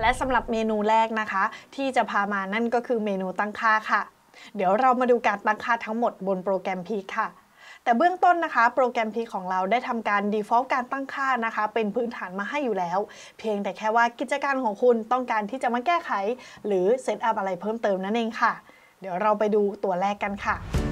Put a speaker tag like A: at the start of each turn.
A: และสำหรับเมนูแรกนะคะที่จะพามานั่นก็คือเมนูตั้งค่าค่ะเดี๋ยวเรามาดูการตั้งค่าทั้งหมดบนโปรแกรม Peak ค่ะแต่เบื้องต้นนะคะโปรแกรม Peak ของเราได้ทำการ default การตั้งค่านะคะเป็นพื้นฐานมาให้อยู่แล้วเพียงแต่แค่ว่ากิจการของคุณต้องการที่จะมาแก้ไขหรือเซตอัพอะไรเพิ่มเติมนั่นเองค่ะเดี๋ยวเราไปดูตัวแรกกันค่ะ